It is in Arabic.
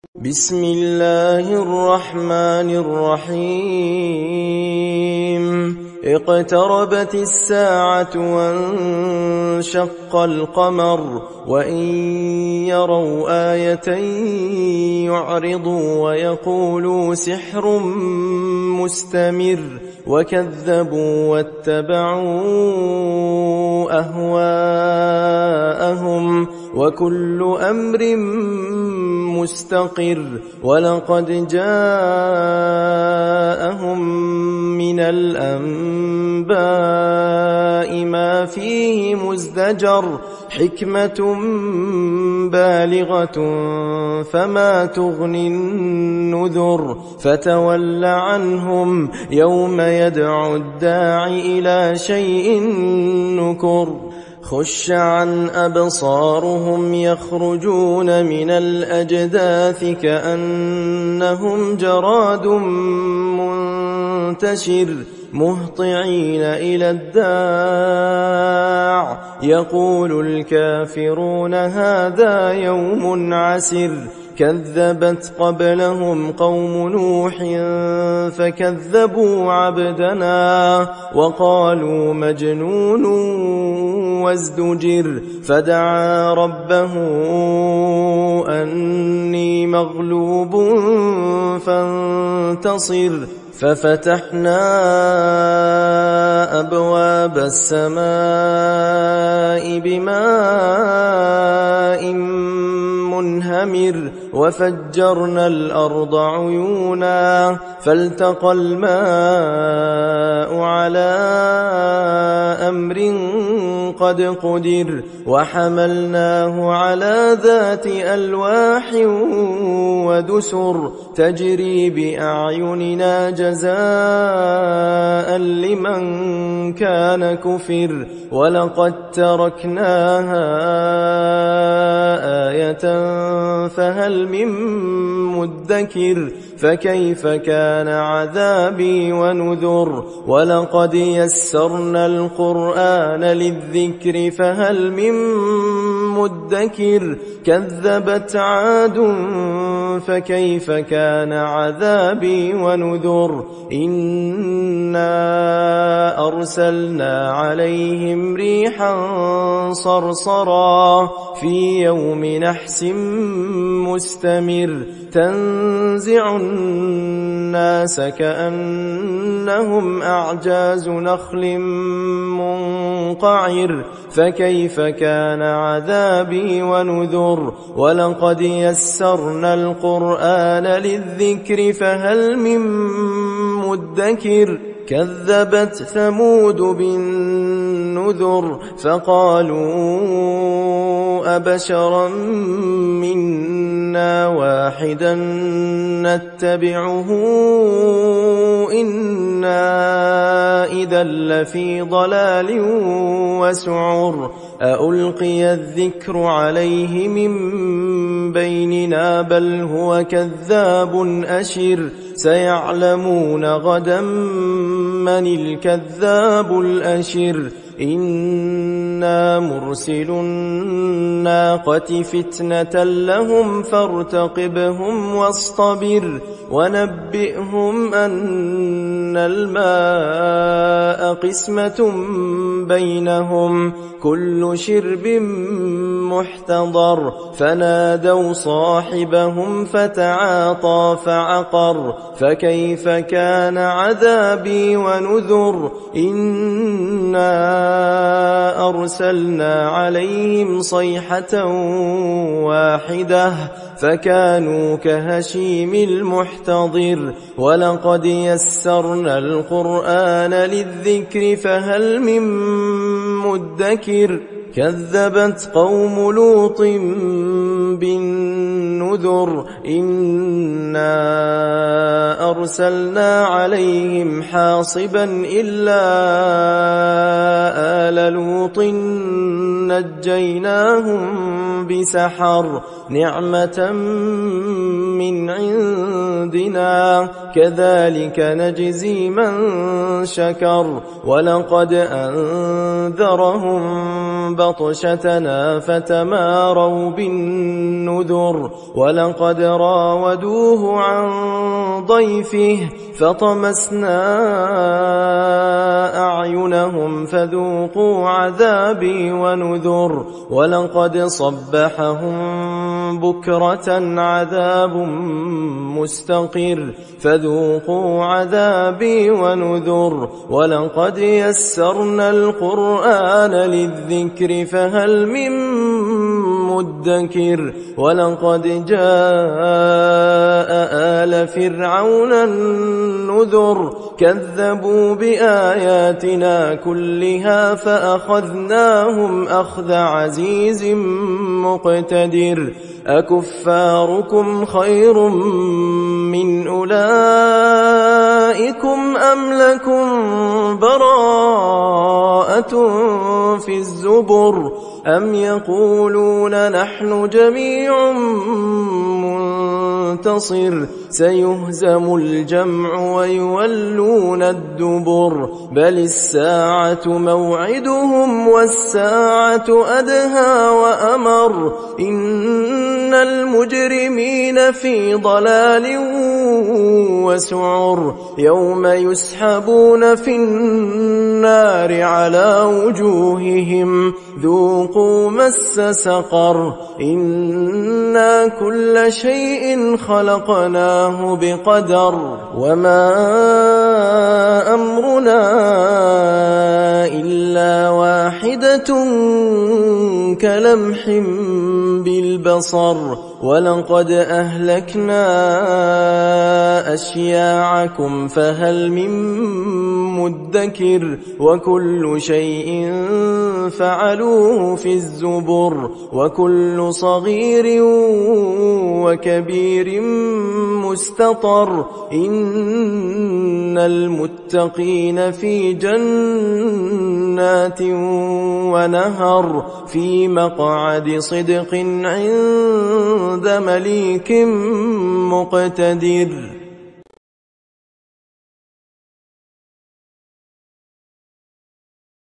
بسم الله الرحمن الرحيم اقتربت الساعة وانشق القمر وإن يروا آية يعرضوا ويقولوا سحر مستمر وكذبوا واتبعوا أهواءهم وكل أمر مستقر ولقد جاءهم من الأنباء ما فيه مزدجر حكمة بالغة فما تغني النذر فتول عنهم يوم يدعو الداعي إلى شيء نكر خش عن أبصارهم يخرجون من الأجداث كأنهم جراد منتشر مهطعين إلى الداع يقول الكافرون هذا يوم عسر كذبت قبلهم قوم نوح فكذبوا عبدنا وقالوا مجنون وازدجر فدعا ربه أني مغلوب فانتصر ففتحنا أبواب السماء بماء منهمر وفجرنا الأرض عيونا فالتقى الماء على أمر قد قدر وحملناه على ذات ألواح ودسر تجري بأعيننا جزاء لمن كان كفر ولقد تركناها آية فهل من مدكر فكيف كان عذابي ونذر ولقد يسرنا القرآن للذكر فهل من مدكر كذبت عاد فكيف كان عذابي ونذر إنا أرسلنا عليهم ريحا صرصرا في يوم نحس مستمر تنزع الناس كأنهم أعجاز نخل منقعر فكيف كان عذابي ونذر ولقد يسرنا القرآن للذكر فهل من مدكر كذبت ثمود بالنذر فقالوا أبشرا منا واحدا نتبعه إنا إذا لفي ضلال وسعر أألقي الذكر عليه من بيننا بل هو كذاب أشر سيعلمون غدا من الكذاب الأشر إنا مرسل الناقة فتنة لهم فارتقبهم واصطبر ونبئهم أن الماء قسمة بينهم كل شرب محتضر فنادوا صاحبهم فتعاطى فعقر فكيف كان عذابي ونذر إنا أرسلنا عليهم صيحة واحدة فكانوا كهشيم المحتضر ولقد يسرنا القرآن للذكر فهل من مدكر كذبت قوم لوط بالنذر إنا أرسلنا عليهم حاصبا إلا آل لوط نجيناهم بسحر نعمة من عندنا كذلك نجزي من شكر ولقد أنذرهم بطشتنا فتماروا بالنذر ولقد راودوه عن ضيفه فطمسنا أعينهم فذوقوا عذابي ونذر ولقد صبحهم بكرة عذاب مستقر فذوقوا عذابي ونذر ولقد يسرنا القرآن للذكر فهل من مدكر ولقد جاء آل فرعون النذر كذبوا بآياتنا كلها فأخذناهم أخذ عزيز مقتدر أكفاركم خير من أولئكم أم لكم براءة في الزبر أم يقولون نحن جميع منتصر سيهزم الجمع ويولون الدبر بل الساعة موعدهم والساعة أدهى وأمر إن المجرمين في ضلال وسعر يوم يسحبون في النار على وجوههم ذوقوا مس سقر إنا كل شيء خلقناه بقدر وما أمرنا إلا واحدة كلمح بالبصر ولقد أهلكنا أشياعكم فهل من مدكر وكل شيء فعلوه في الزبر وكل صغير وكبير مستطر إن المتقين في جنات ونهر في مقعد صدق عند مليك مقتدر